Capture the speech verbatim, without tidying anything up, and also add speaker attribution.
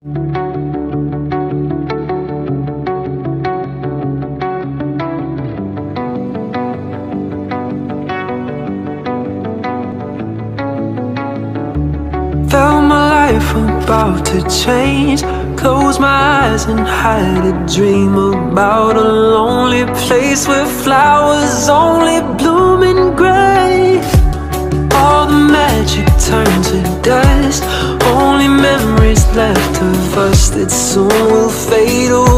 Speaker 1: Felt my life about to change. Close my eyes and had a dream about a lonely place where flowers only bloom in grey. All the magic turned to dust, only memories left of us that soon will fade away.